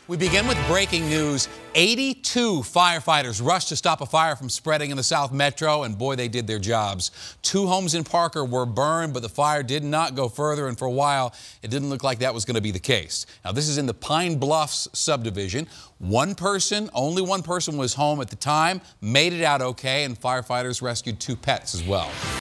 We begin with breaking news. 82 firefighters rushed to stop a fire from spreading in the South Metro, and boy, they did their jobs. 2 homes in Parker were burned, but the fire did not go further, and for a while, it didn't look like that was going to be the case. Now, this is in the Pine Bluffs subdivision. Only one person was home at the time, made it out okay, and firefighters rescued 2 pets as well.